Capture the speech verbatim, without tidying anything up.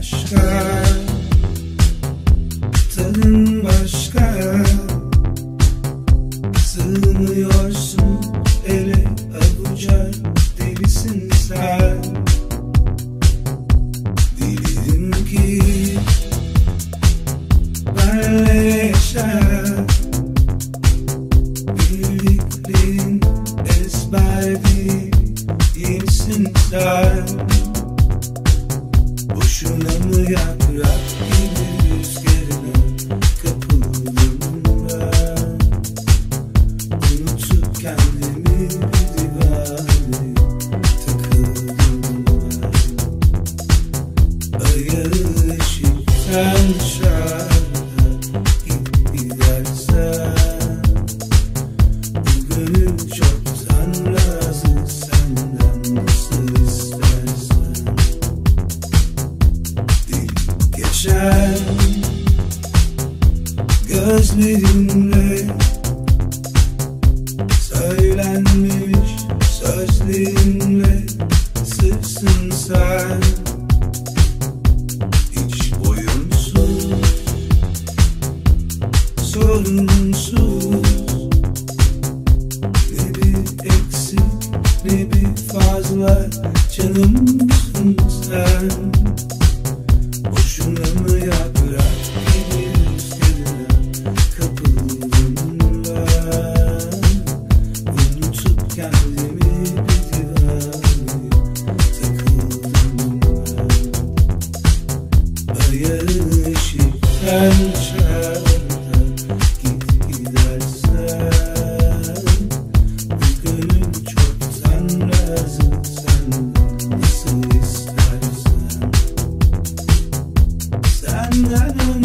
başka, tadın başka. Sığmıyorsun ele avuca, delisin sen. Dilerim ki benle yaşa, bildiklerin ezber değil, yenisin sen. Boşuna mı yaprak gibi rüzgarına kapıldım ben? Unutup kendimi bir divane takıldım ben. Ayağı ışıktan dışarıda git gidersen, bu gönül çoktan razı senden, nasıl istersen. Dil geçer gözlerimle, söylenmiş sözlerimle, sırrsın sen. Hiç boyunsuz, sorunsuz, ne bir eksik ne bir fazla, canımsın sen. Boşuna mı yaprak gibi rüzgarına kapıldım ben? Unutup kendimi bir divane takıldım ben. Ayağı ışıktan dışarıda git gidersen, bu gönül çoktan razı senden, nasıl istersen. Senden